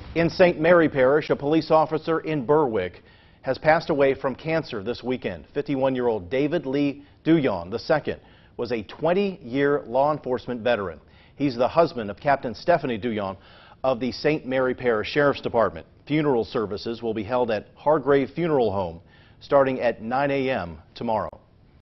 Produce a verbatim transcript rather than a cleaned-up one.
In Saint Mary Parish, a police officer in Berwick has passed away from cancer this weekend. fifty-one-year-old David Lee Duyon the second was a twenty-year law enforcement veteran. He's the husband of Captain Stephanie Duyon of the Saint Mary Parish Sheriff's Department. Funeral services will be held at Hargrave Funeral Home starting at nine A M tomorrow.